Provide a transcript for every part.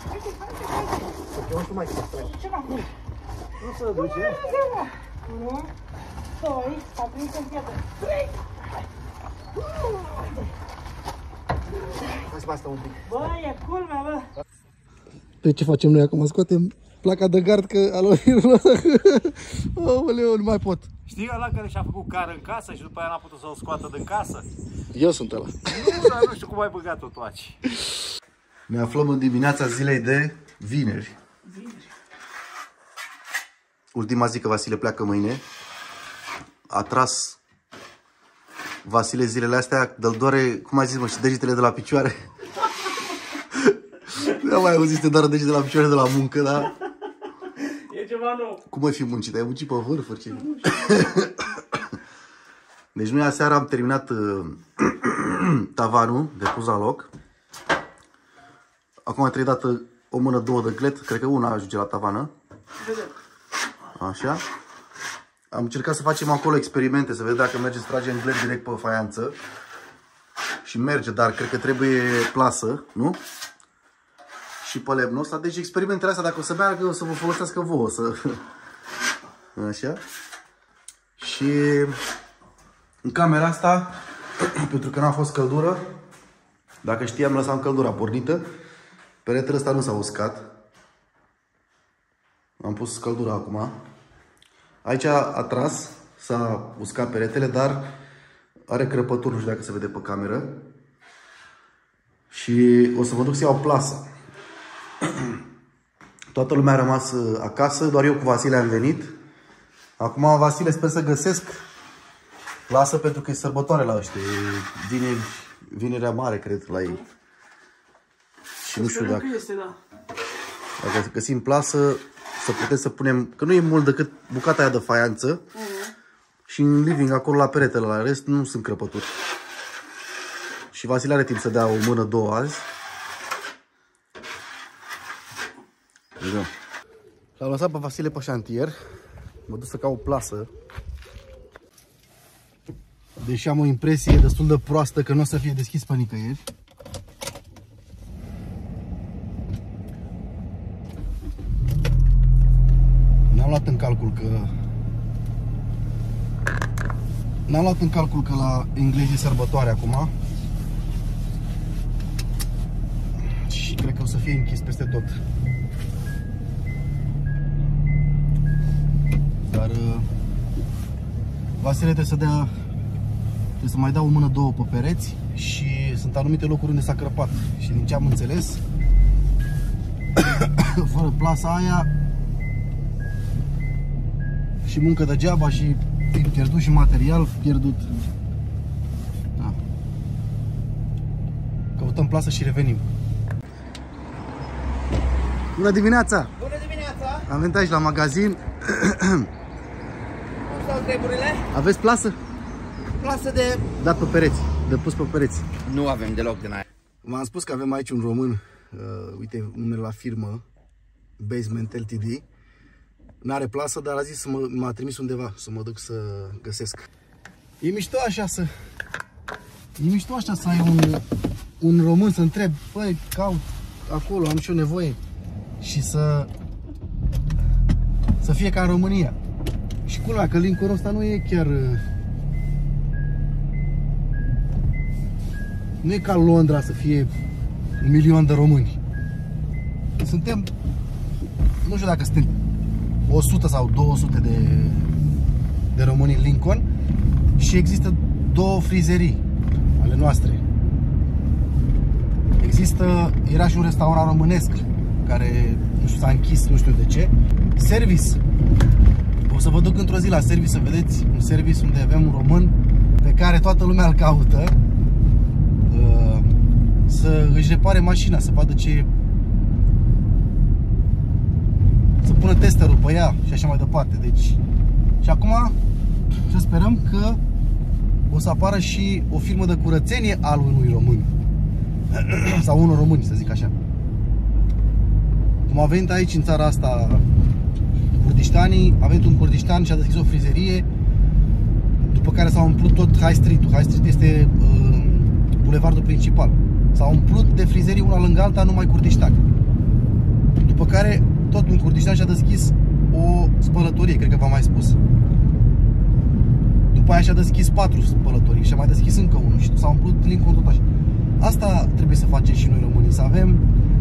Să chemăm și mai distrag. Ce m-am pus? Nu se duce. 1, 2, s-a prins în piatră. 3. Hai să mai stau un pic. Bă, e culmea, bă. Pe ce facem noi acum? Scoatem placa de gard că aloirul ăsta. Aoleu, nu mai pot. Știi ăla care și-a făcut car în casă și după aia n-a putut să o scoată din casă? Eu sunt ăla. Nu, dar nu știu cum ai băgat-o tu aici. Ne aflăm în dimineața zilei de vineri. Ultima zi că Vasile pleacă mâine. A tras Vasile zilele astea, dă-l doare, cum ai zis mă, și degetele de la picioare. Nu am mai auzit să te doară degetele de la picioare de la muncă, dar... E ceva nou. Cum ai fi muncit? Ai muncit pe vârfuri? Ce? Deci noi aseară am terminat tavanul de pus la loc. Acum trebuie dată o mână, două de glet. Cred că una ajunge la tavană. Așa. Am încercat să facem acolo experimente, să vedem dacă merge să tragem glet direct pe faianță. Și merge, dar cred că trebuie plasă, nu? Și pe lemnul ăsta. Deci experimentele astea, dacă o să meargă, o să vă folosească vouă. Așa. Și în camera asta, pentru că n-a fost căldură, dacă știam, lăsam căldura pornită. Peretele ăsta nu s-a uscat. Am pus căldura acum. Aici a tras, s-a uscat peretele, dar are crăpături, nu știu dacă se vede pe cameră. Și o să mă duc să iau plasă. Toată lumea a rămas acasă, doar eu cu Vasile am venit. Acum, Vasile, sper să găsesc plasă pentru că e sărbătoare la ăștia. E vinerea mare, cred, la ei. Și nu știu dacă găsim plasă, să putem să punem, că nu e mult decât bucata aia de faianță. Și în living, acolo la peretele, la rest nu sunt crăpături. Și Vasile are timp să dea o mână, două azi. L-am lăsat pe Vasile pe șantier. Mă duc să caut plasă. Deși am o impresie destul de proastă că nu o să fie deschis pe nicăieri. N-am luat în calcul că la englezii sărbătoare acum. Și cred că o să fie închis peste tot. Dar Vasile trebuie să mai dea o mână, două pe pereți. Și sunt anumite locuri unde s-a crăpat. Și din ce am înțeles, fără plasa aia și muncă degeaba și pierdut și material pierdut. Da. Căutăm plasă și revenim. Bună dimineața! Bună dimineața! Am venit aici la magazin. Cum stau treburile? Aveți plasă? Plasă de... Da, pe pereți, de pus pe pereți. Nu avem deloc din aia. V-am spus că avem aici un român, uite, numele la firmă, Basement Ltd. N-are plasă, dar a zis m-a trimis undeva să mă duc să găsesc. E mișto așa să... E mișto așa să ai un român să întreb, băi, caut acolo, am și eu nevoie. Și să fie ca în România. Și culmea că Lincoln ăsta nu e chiar... Nu e ca Londra să fie 1.000.000 de români. Suntem... Nu știu dacă suntem 100 sau 200 de români în Lincoln. Și există două frizerii ale noastre. Era și un restaurant românesc care, nu știu, s-a închis, nu știu de ce. Service. O să vă duc într-o zi la service să vedeți un service unde avem un român pe care toată lumea îl caută să își repare mașina, să vadă ce... să pună testerul pe ea și așa mai departe. Deci, și acum să sperăm că o să apară și o firmă de curățenie al unui român. Sau unul români, să zic așa. Cum a venit aici în țara asta Kurdistanii, a venit un Kurdistan și a deschis o frizerie, după care s-a umplut tot High Street-ul. High Street este bulevardul principal. S-a umplut de frizerii una lângă alta, numai Kurdistani. care, tot în Curdiștean, și-a deschis o spălătorie, cred că v-am mai spus. După aia și-a deschis 4 spălătorii și-a mai deschis încă unul și s-a umplut Lincoln tot așa. Asta trebuie să facem și noi românii, să avem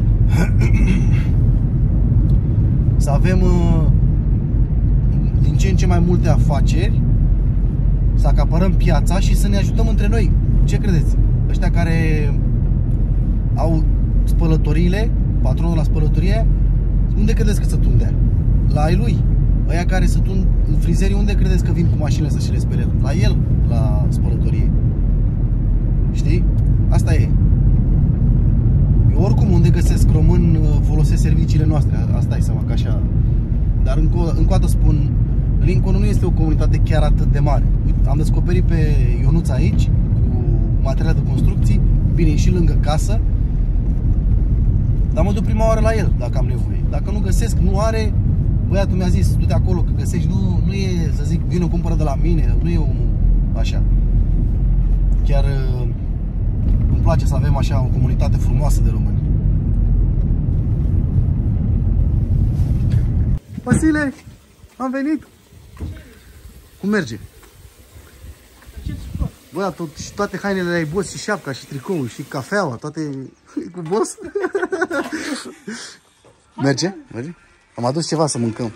din ce în ce mai multe afaceri, să acaparăm piața și să ne ajutăm între noi. Ce credeți? Ăștia care au spălătoriile, patronul la spălătorie, unde credeți că se tundea? La ai lui. Aia care se tund, frizerii, unde credeți că vin cu mașinile să și le spere? La el, la spălătorie. Știi? Asta e. Eu oricum unde găsesc român folosesc serviciile noastre. Asta e seama că așa. Dar încă o dată spun, Lincoln nu este o comunitate chiar atât de mare. Am descoperit pe Ionuț aici cu materiale de construcții. Bine, e și lângă casă. Dar mă duc prima oară la el dacă am nevoie. Dacă nu găsesc, nu are, băiatul mi-a zis, du-te acolo că găsești, nu e, să zic, vină, cumpără de la mine, nu e omul așa. Chiar îmi place să avem așa o comunitate frumoasă de români. Vasile, am venit. Cum merge? Bă, și toate hainele ai boss, și șapca, și tricoul, și cafeaua, toate cu boss. Merge? Merge? Am adus ceva să mâncăm.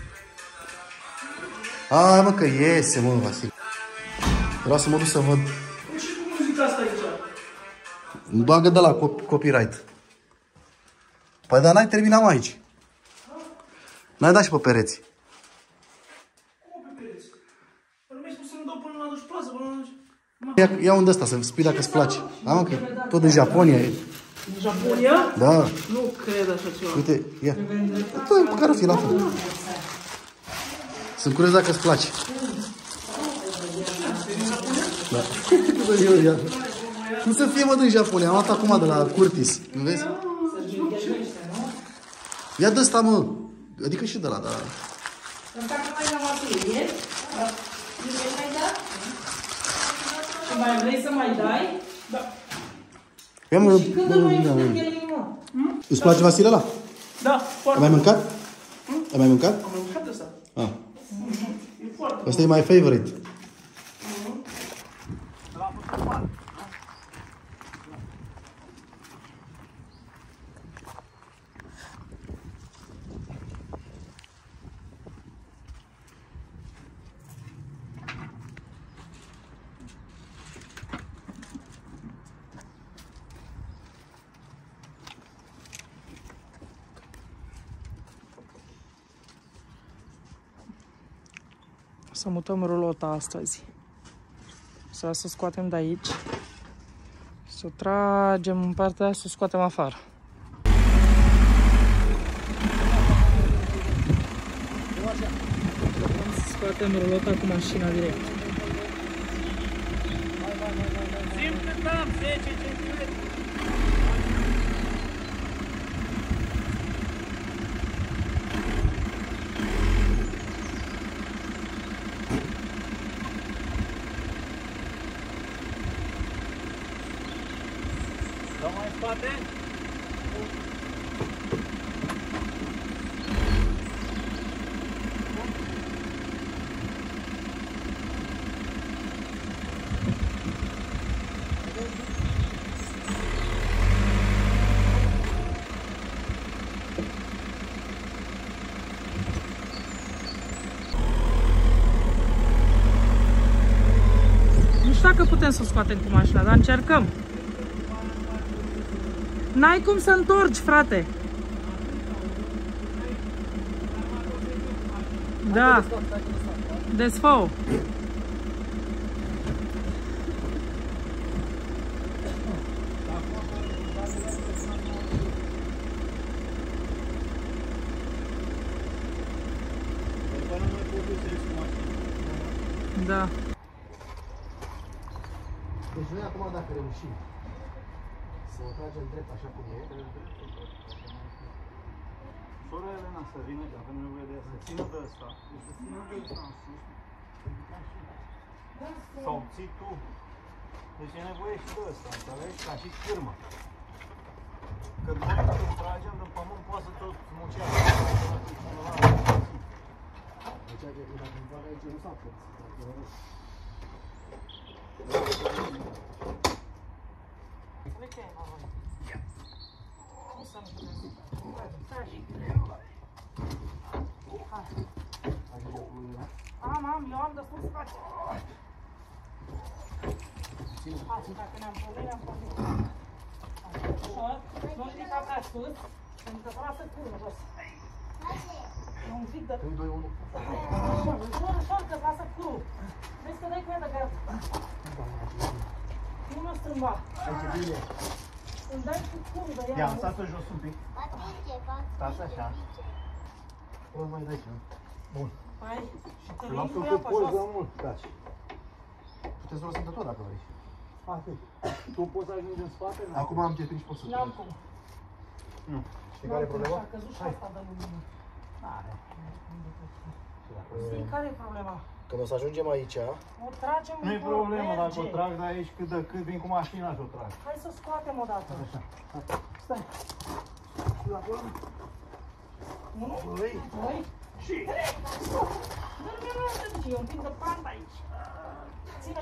Hai mă că iese, mă, Vasile. Vreau să mă duc să văd. Și cum muzica asta aici? Îmi bagă de la copyright. Păi dar n-ai terminat aici. N-ai dat și pe pereți. Cum pe pereți? Nu mi-ai spus să-mi dau până la duș plasă, până la duș. Ia unde ăsta, să spui dacă îți place. Da, mă, că tot în Japonia e. În Japonia? Da. Nu cred așa ceva. Uite, ia. Tot pe care o fi la fel. Sunt curios dacă îți place. Da. Cum să fie, mă, din Japonia? Am luat acum de la Curtis. Nu vezi? Ia de ăsta, mă. Adică și de la, da. Și mai vrei să mai dai? Da. Ia, mă, Și când mai ești în el, mă? îți place, Vasile, ăla? Da, foarte. Ai mai mâncat? Ai mai mâncat? Am mâncat ăsta. Ah. E foarte. Asta e my favorite. Să mutăm rulota astăzi. Să scoatem de aici. Să o tragem în partea, să o scoatem afară. Să scoatem rulota cu mașina direct. Simte tam, 10 cm. Dau mai în spate? Nu știu dacă putem să o scoatem cu mașina, dar încercăm. N-ai cum să întorci, frate. Da. Desfă-o. Da. Deci noi acum dacă reușim să o tragem drept așa cum e. Sora Elena să vină, că avem nevoie de ea, să țină de ăsta. Deci să țină de ăsta în sus. Sau ții tu. Deci e nevoie și de ăsta, înțelegi? Ca și cârmă. Că noi când tragem din pământ poate să tot smucească. Dacă îmi fac aici, nu s-a putut. Am, eu am destul spațiu. Hai, dacă ne-am pornit, am pornit. Ușor, nu ridica prea sus, pentru că vreau să curvă jos. Un pic de... 3, 2, 1. Ușor, că lasă curvă. Vezi că dai cu ea de gardă. Nu mă strâmba. Aici e bine. Îmi dai cu curvă de ea. Ia, lăsați-o jos un pic. Stați așa. O, mai dai și bun. Hai, și te Lasă vin cu că ea pe poți jos. de mult, taci. Puteți să o lăsăm de tot dacă vrei. Atât. Tu poți să ajungi în spate? Acum am ce și poți să N-am cum. Nu. Știi care e problema? A căzut și asta de lumină. Știi care e problema? Când o să ajungem aici, O tragem Nu-i încolo, problemă, dacă o merge. trag de aici cât de cât vin cu mașina și o trag. Hai să o scoatem odată. așa. Stai. La acolo? 1, 2, 2 și 3. Nu te duce, e un pic de pantă aici. Ține.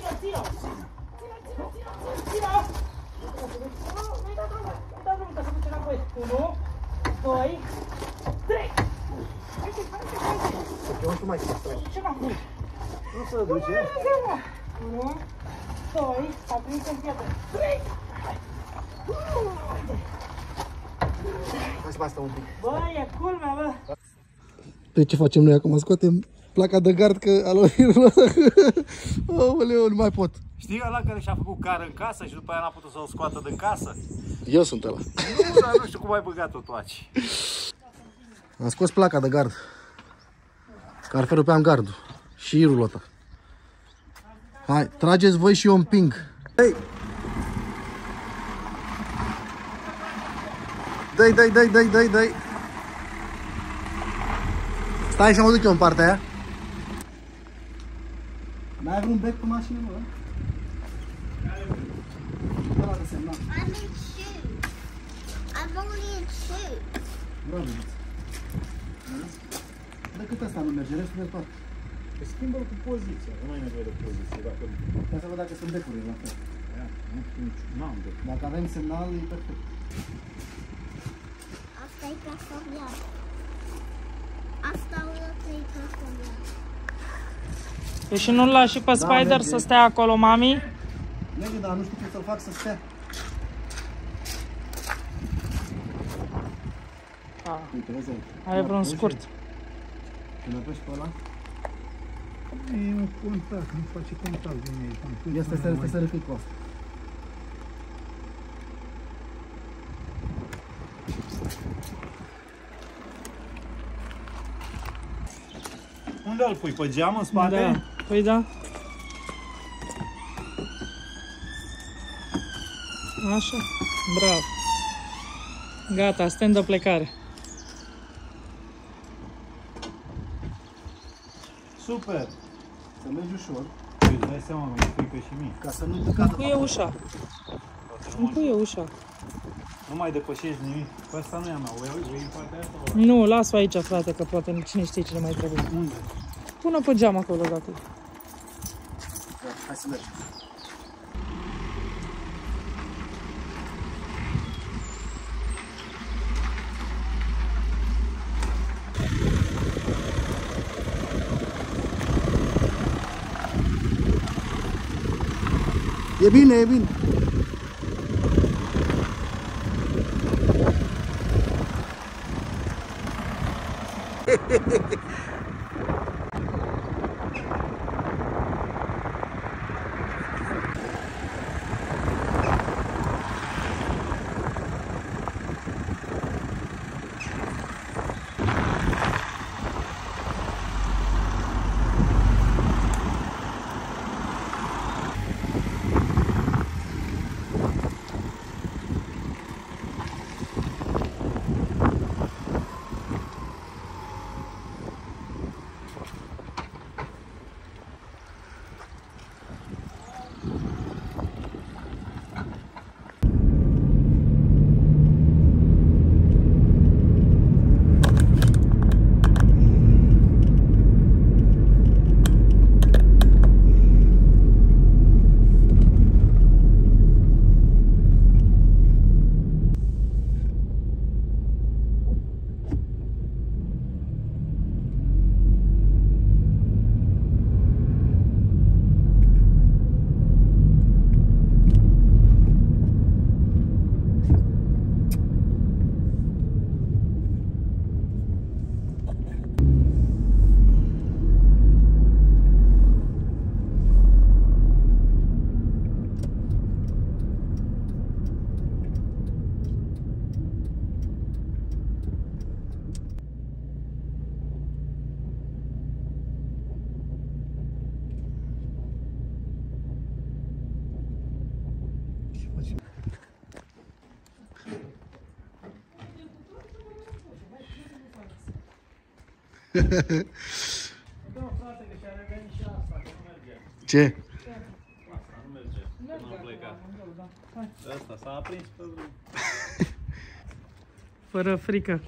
Nu-i da drumul, că se duce înapoi. 1, 2, 3. Haide. eu nu mai știu. Se duce înapoi. Nu se duce. 1, 2, a prins în pietre. 3. Hai să mai stăm un pic. Bă, e culmea, bă. Pe ce facem noi acum? Scoatem placa de gard că a luat firul. Aoleu, nu mai pot. Știi ăla care și-a făcut cară în casă și după aia n-a putut să o scoată din casă? Eu sunt ăla. Nu, dar nu știu cum ai băgat-o tu aici. Am scos placa de gard. Carferul pe am gardul. Și rulota. Hai, trageți voi și eu împing. Hei! Dai! Stai și mă duc eu în partea aia. N-ai vreun bec cu mașină, mă? Ăla de semnal. I'm in shoes. I'm only in shoes. Bravo, Viț. Decât ăsta nu merge, restul merge toate. Schimbă-l cu poziția, nu mai e nevoie de poziție. Dacă Ca să văd dacă sunt becurile la fel. nu știu nici, n-am de. Dacă avem semnal, e perfect. Asta e casa mea. Asta o e casa mea. Păi și nu-l lași și pe Spider să stea acolo, mami? Merge, dar nu știu cum să-l fac să stea. Uite, vezi aici. Are vreun scurt. Când apeși pe ăla, E un contact, nu face contact din ei. este să răcâi cu asta. Unde îl pui? Pe geam în spate? Da. Păi da. Așa. Bravo. Gata, suntem de plecare. Super! Să mergi ușor, Îți dai seama, mi-e frică și mie. ca să nu te cadă. Încuie ușa. Încuie ușa. Nu mai depășești nimic. Pe asta nu e a mea. O iei în partea asta? Nu, las-o aici, frate, că poate cine știe ce mai trebuie. Unde? Pune pe geam acolo, dacă. Hai să mergem. E bine, e bine. Da, frate, că și-a revenit și asta, că nu merge. Ce? Asta nu merge. Nu am plecat. Asta s-a aprins pe drum. Fără frică.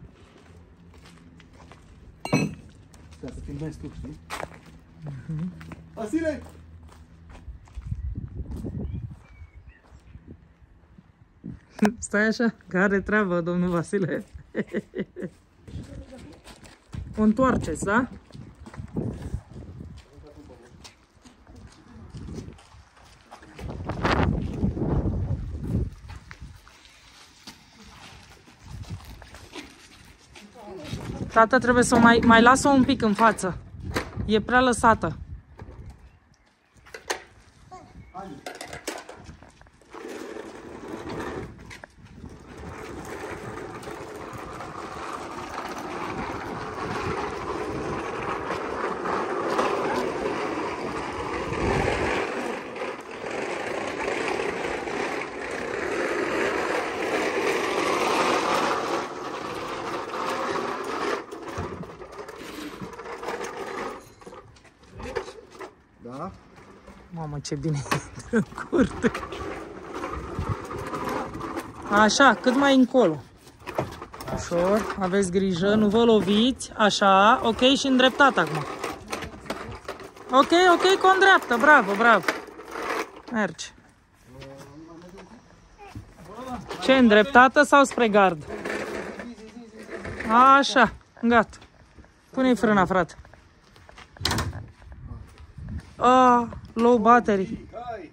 Ca să filmezi tu, știi? Vasile! Stai așa, că are treabă, domnul Vasile. O întoarceți, da? Tata, trebuie să o mai lasă un pic în față. E prea lăsată. Da? Mamă, ce bine e în curte. Așa, cât mai încolo. Ușor, aveți grijă, nu vă loviți. Așa, ok, și îndreptat acum. Ok, cu o îndreaptă, bravo, bravo. Merge. Ce, îndreptată sau spre gard? Așa, gata. Pune-i frâna, frate. Ah, low battery.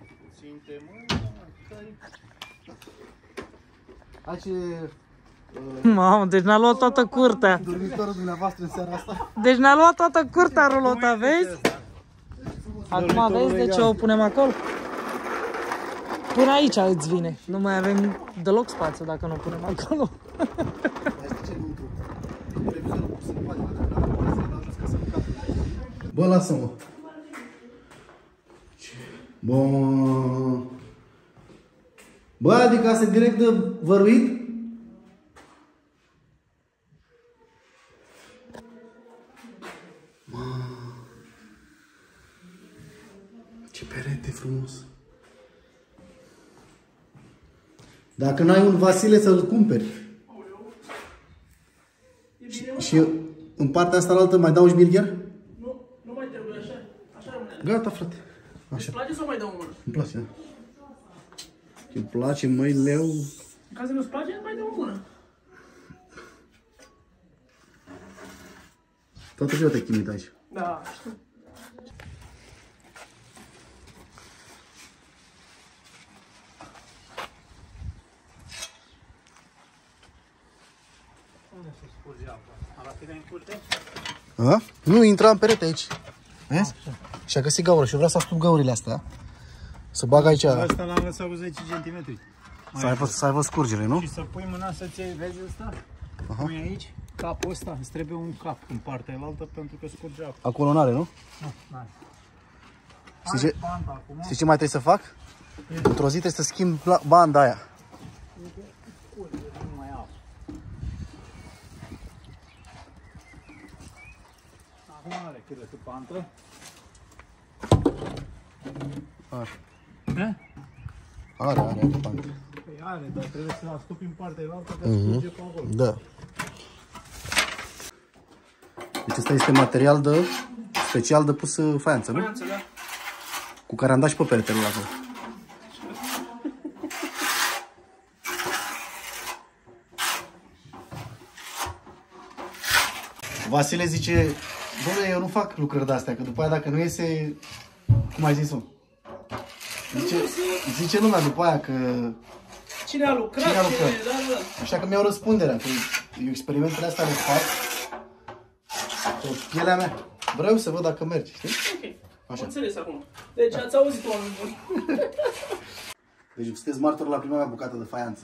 Hai ce... Mamă, deci ne-a luat toată curtea. Dormitorul dumneavoastră în seara asta? Deci ne-a luat toată curtea rulota, vezi? Acum vezi de ce o punem acolo? Până aici îți vine. Nu mai avem deloc spațiu dacă nu o punem acolo. Bă, lasă-mă. Bun. Bă, adică asta e direct de văruit? Ce perete frumos. Dacă n-ai un Vasile să-l cumperi. Și în partea asta la altă mai dau șmirgher? Nu mai trebuie așa. Așa rămâne. Gata, frate. Așa. Îți place sau mai dau o mână? Îmi place, da. Îmi place, măi, leu. În caz că nu-ți place, mai dau o mână. Toată ziua te chinuit aici. Da, știu. Unde se spurge apa? La tine în curte? A? Nu, intra în perete aici. Vezi? Și a găsit gaură și eu vreau să ascult gaurile astea. Să bag aici. Asta l-am lăsat cu 10 cm. Să aibă scurgere, nu? Și să pui mâna să-ți iei, vezi ăsta? Pui aici, capul ăsta, îți trebuie un cap în partea elaltă pentru că scurge apă. Acolo n-are, nu? Nu, n-are. Știi ce mai trebuie să fac? Într-o zi trebuie să schimb banda aia. Nu mai apă. Acum are cât de cât pantă. Are pantă. Păi are, dar trebuie să ascupi în partea elaltă ca să scurge pe acolo. Da. Deci ăsta este material de special de pus faianță, nu? Faianță, da. Cu care am dat și pe peretele ăla acolo. Vasile zice, dom'le, eu nu fac lucrări de-astea, că după aia dacă nu iese, cum ai zis-o? Zice lumea după aia că... Cine a lucrat? Cine a lucrat? Da. Așa că mi-au răspunderea, că eu experimentele astea le fac pe pielea mea. Vreau să văd dacă merge, știi? Ok, Așa. înțeles acum. Deci ați auzit oameni buni. Deci sunteți martori la prima mea bucată de faianță.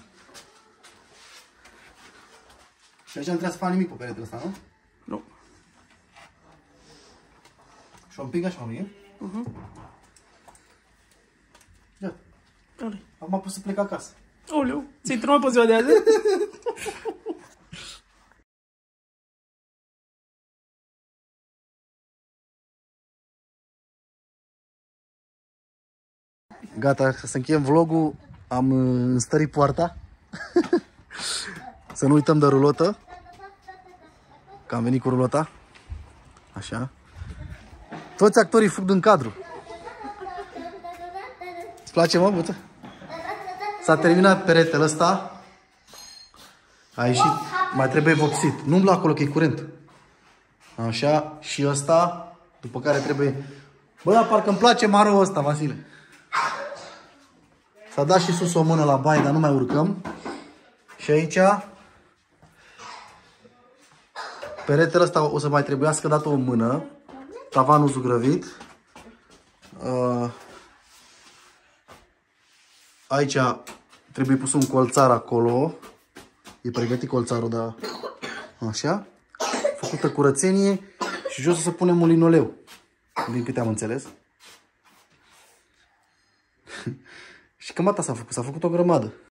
Și aici nu trebuie să fac nimic pe peretele ăsta, nu? Nu. Și o împing așa, nu e? Ia. Acum pot să plec acasă. Oleu, ți-ai trămat pe ziua de azi? Gata, să încheiem vlogul. Am înstărit poarta. Să nu uităm de rulotă. Că am venit cu rulota. Așa. Toți actorii fug din cadru. Îți place, mă, Buță? S-a terminat peretele ăsta. A ieșit. Mai trebuie vopsit. Nu umbla acolo că e curent. Așa. Și ăsta. După care trebuie... Bă, dar parcă îmi place marul ăsta, Vasile. S-a dat și sus o mână la baie, dar nu mai urcăm. Și aici... Peretele ăsta o să mai trebuiască dat o mână. Tavanul zugrăvit. Aici trebuie pus un colțar acolo. E pregătit colțarul, dar așa. Făcută curățenie și jos o să punem un linoleu. Din câte am înțeles. Și cam atât s-a făcut o grămadă.